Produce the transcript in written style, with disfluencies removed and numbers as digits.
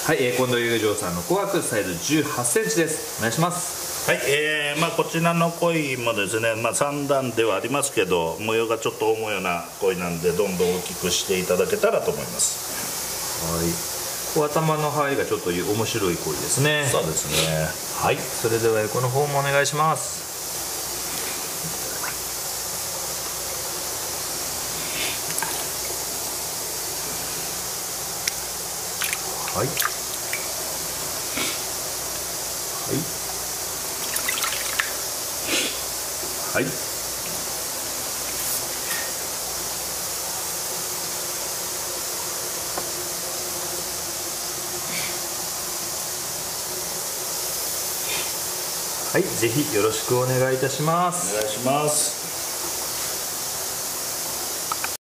はい、近藤雄城さんの紅白サイズ18センチです。お願いします。 はい、こちらの鯉もですね、3段ではありますけど、模様がちょっと重いような鯉なんで、どんどん大きくしていただけたらと思います。 はい、頭の入りがちょっと面白い鯉ですね。 そうですね。 はい、それではこの方もお願いします。はい、はい、はい、はい、ぜひよろしくお願いいたします。 お願いします。